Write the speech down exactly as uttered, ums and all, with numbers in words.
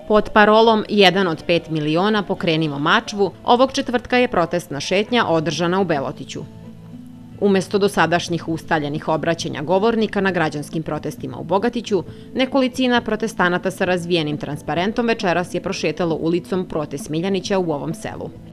Pod parolom jedan od pet miliona pokrenimo Mačvu, ovog četvrtka je protestna šetnja održana u Belotiću. Umesto dosadašnjih ustaljenih obraćanja govornika na građanskim protestima u Bogatiću, nekolicina protestanata sa razvijenim transparentom večeras je prošetalo ulicom Prote Smiljanića u ovom selu.